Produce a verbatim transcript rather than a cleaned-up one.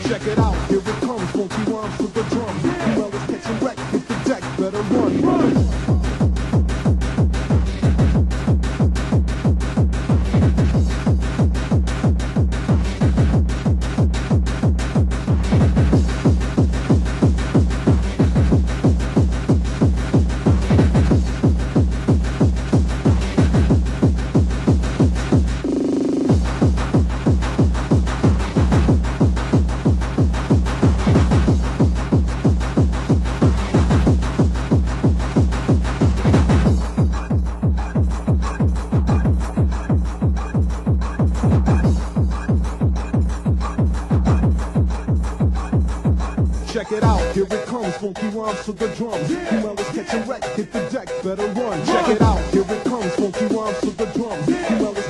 Check it out, here it comes, funky rhymes to the drum. You know it's catching wreck, hit the deck, better run, run. Check it out, here it comes, funky rhymes to the drums. You know it's catching wreck, hit the deck, better run. Check it out, here it comes, funky rhymes to the drums. You know it's